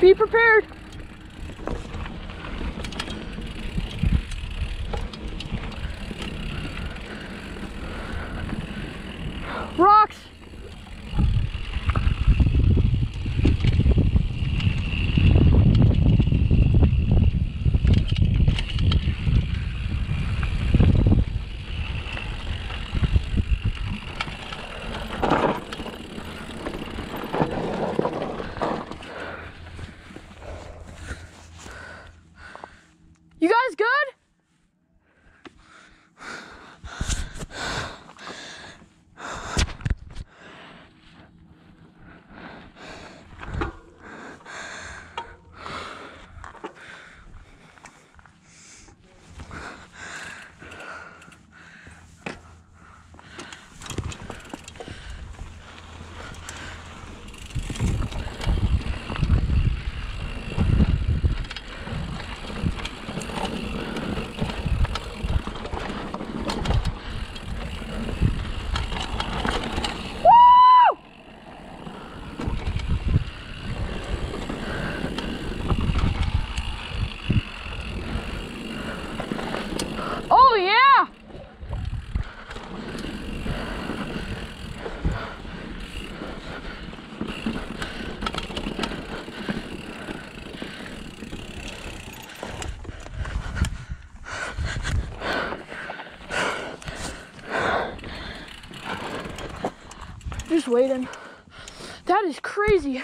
Be prepared. Rocks. You guys good? Oh yeah! Just waiting. That is crazy.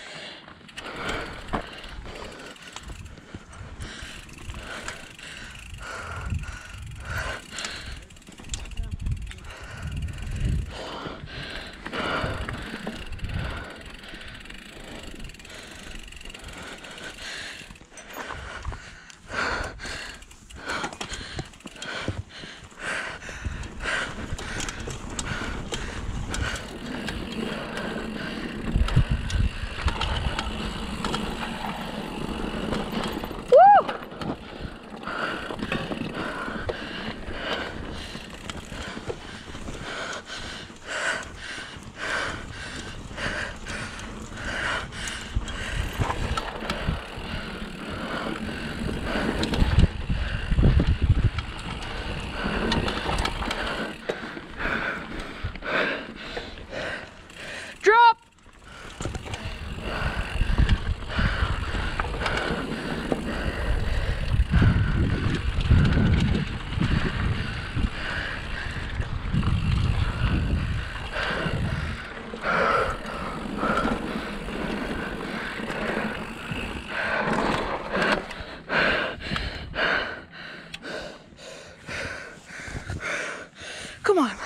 Drop! Come on.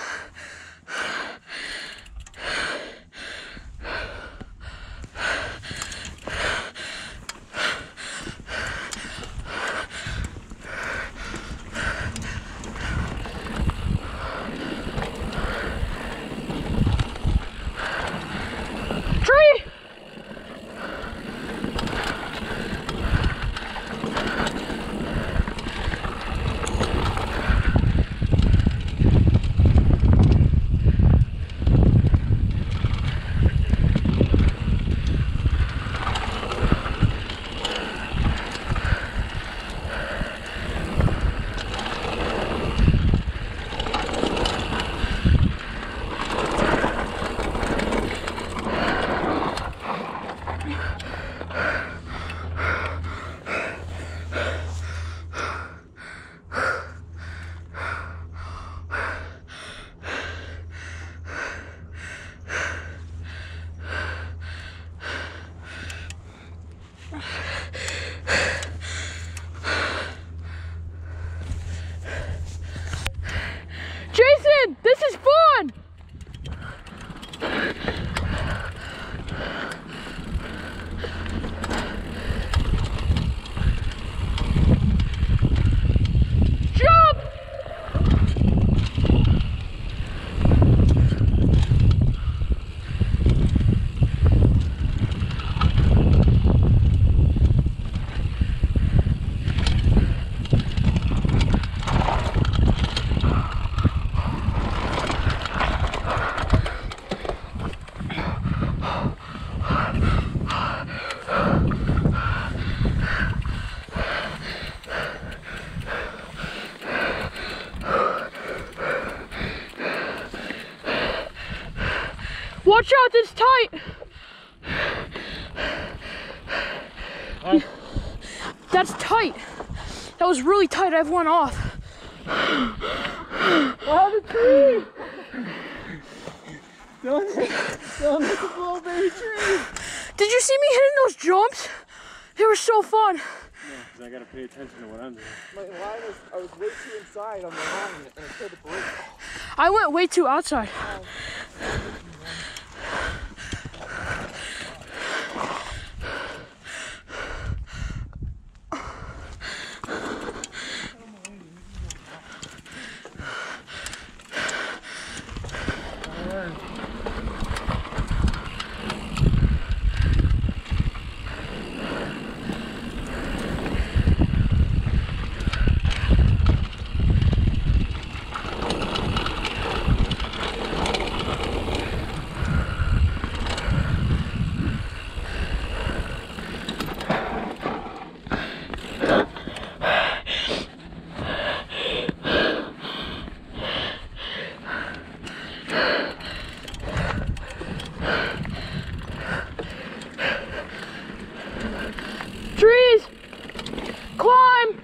Tree! Jason, this is fun! Jump! Watch out, it's tight. Huh? That's tight. That was really tight. I have one off. Oh, the tree! Don't hit the little baby tree. Did you see me hitting those jumps? They were so fun. Yeah, because I got to pay attention to what I'm doing. My line was, I was way too inside on the line and I tried to break. I went way too outside. Trees! Climb!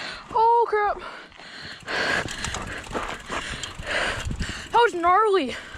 Oh crap. That was gnarly.